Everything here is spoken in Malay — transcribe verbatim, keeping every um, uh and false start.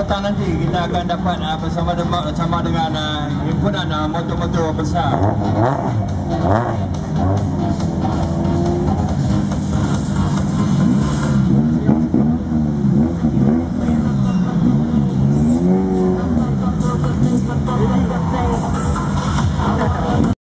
petang nanti kita akan dapat uh, bersama dengan sama dengan uh, himpunan uh, motor-motor besar.